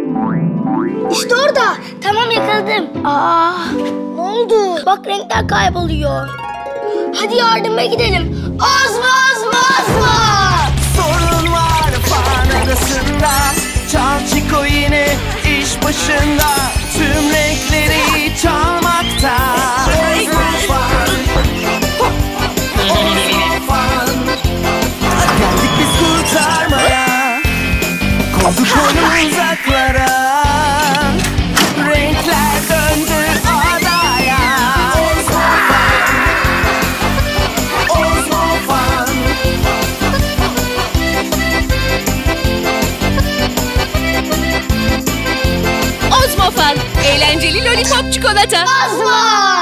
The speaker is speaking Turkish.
İşte orada. Tamam, yakaladım. Ne oldu? Bak, renkler kayboluyor. Hadi yardıma gidelim. Ozma, Ozma, Ozma! Sorun var fan adasında. Çalçiko yine iş başında. Tüm renkleri çalmakta. Ozma fan. Ozma fan. Geldik biz kurtarmaya. Koyduk onu uzaklara. Renkler döndü adaya. Ozma fan. Ozma fan. Ozmofan, eğlenceli lollipop çikolata. Ozma!